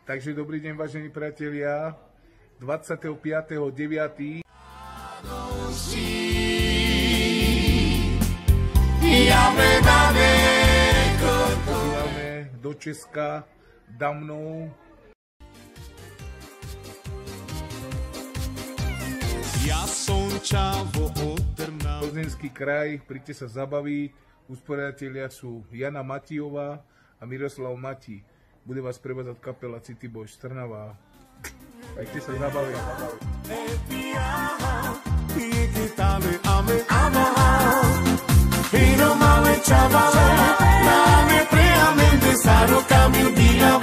Takže dobrý deň, vážení priatelia. 25.9. Pozývame do Česka damnou. Ja som Čavo od Trnavy. Plzeňský kraj, príďte sa zabaviť. Usporiadatelia sú Jana Matijová a Miroslav Mati. Bude vás prevádzať kapela City Boys Trnava. Príďte sa zabaviť. Fino male chavale, la mia preamente sarò camminata.